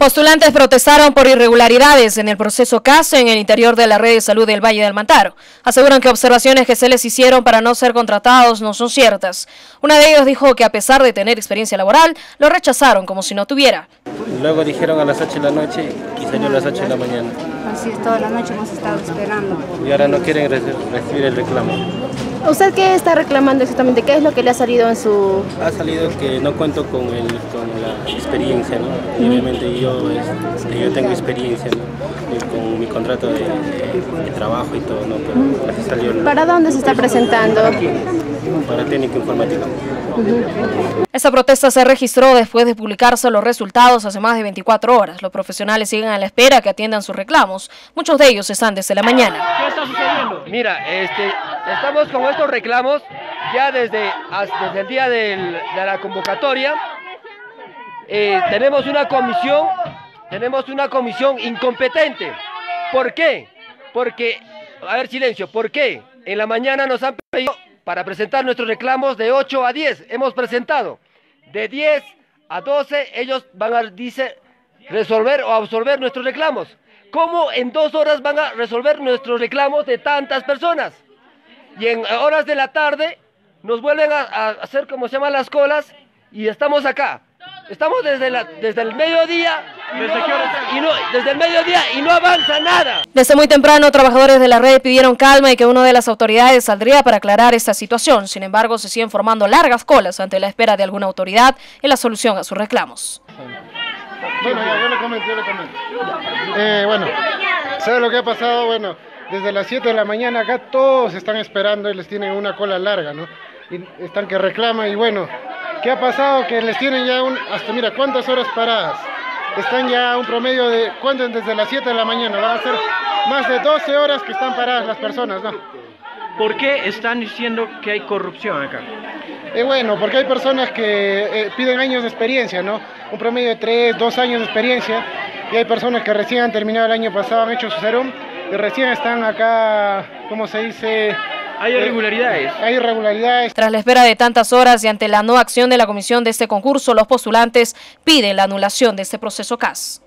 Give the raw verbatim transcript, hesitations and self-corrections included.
Postulantes protestaron por irregularidades en el proceso C A S en el interior de la red de salud del Valle del Mantaro. Aseguran que observaciones que se les hicieron para no ser contratados no son ciertas. Una de ellos dijo que a pesar de tener experiencia laboral, lo rechazaron como si no tuviera. Luego dijeron a las ocho de la noche y salió a las ocho de la mañana. Así es, toda la noche hemos estado esperando. Y ahora no quieren recibir el reclamo. ¿Usted qué está reclamando exactamente? ¿Qué es lo que le ha salido en su...? Ha salido que no cuento con, el, con la experiencia, ¿no? Y obviamente yo, este, yo tengo experiencia, ¿no? Y con mi contrato de, de, de trabajo y todo, ¿no? Pero así salió. ¿No? ¿Para dónde se está presentando? Para técnico informático. Uh-huh. Esta protesta se registró después de publicarse los resultados hace más de veinticuatro horas. Los profesionales siguen a la espera que atiendan sus reclamos. Muchos de ellos están desde la mañana. ¿Qué está sucediendo? Mira, este, estamos con estos reclamos ya desde, desde el día del, de la convocatoria. Eh, tenemos una comisión, tenemos una comisión incompetente. ¿Por qué? Porque, a ver, silencio, ¿por qué? En la mañana nos han pedido para presentar nuestros reclamos de ocho a diez, hemos presentado. De diez a doce ellos van a, dice, resolver o absolver nuestros reclamos. ¿Cómo en dos horas van a resolver nuestros reclamos de tantas personas? Y en horas de la tarde nos vuelven a, a hacer, como se llaman, las colas y estamos acá. Estamos desde, la, desde el mediodía, ¿Desde, no, qué hora y no, desde el mediodía y no avanza nada. Desde muy temprano, trabajadores de la red pidieron calma y que una de las autoridades saldría para aclarar esta situación. Sin embargo, se siguen formando largas colas ante la espera de alguna autoridad en la solución a sus reclamos. Bueno, ya, yo le comento, yo le comento. Eh, bueno, ¿sabe lo que ha pasado? Bueno, desde las siete de la mañana acá todos están esperando y les tienen una cola larga, ¿no? Y están que reclaman y bueno, ¿qué ha pasado? Que les tienen ya un, hasta mira, ¿cuántas horas paradas? Están ya un promedio de, ¿cuánto? Desde las siete de la mañana, van a ser más de doce horas que están paradas las personas, ¿no? ¿Por qué están diciendo que hay corrupción acá? Eh, bueno, porque hay personas que eh, piden años de experiencia, ¿no? Un promedio de tres, dos años de experiencia, y hay personas que recién han terminado el año pasado, han hecho su serum, y recién están acá, ¿cómo se dice? ¿Hay irregularidades? Eh, hay irregularidades. Tras la espera de tantas horas y ante la no acción de la comisión de este concurso, los postulantes piden la anulación de este proceso C A S.